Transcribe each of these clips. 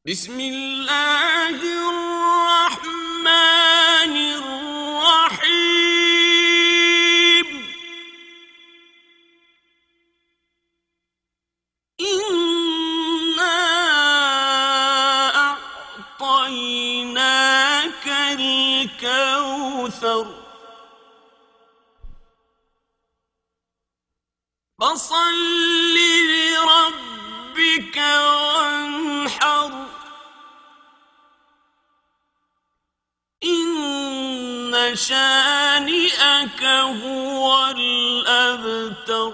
Bismillahirrahmanirrahim. İnna a'taynâkel kevser. Fasalli li rabbike venhar. İnne şâni'eke huvel ebter.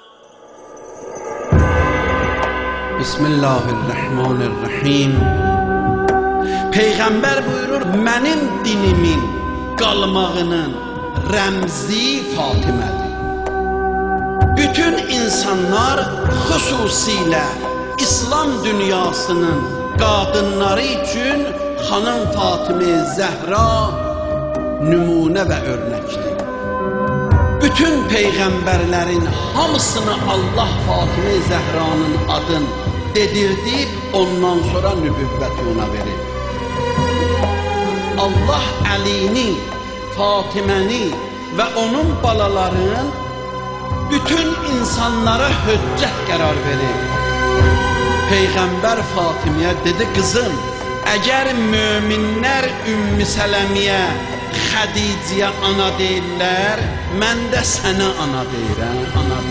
Bismillahirrahmanirrahim. Peyğəmbər buyurur, mənim dinimin qalmağının rəmzi Fatimədir. Bütün insanlar, xüsusilə İslam dünyasının qadınları üçün Xanım Fatimə Zəhra nümunə və örnəkdir. Bütün peyğəmbərlərin hamısını Allah Fatimə Zəhranın adın dedirdib, ondan sonra nübüvvəti ona verir. Allah Əlini, Fatiməni və onun balaların bütün insanlara hüccət qərar verir. Peyğəmbər Fatiməyə dedi, qızım, əgər möminlər Ümmü Sələmiyə, Xədiciyə ana deyirlər, mən də sənə ana deyirəm, ana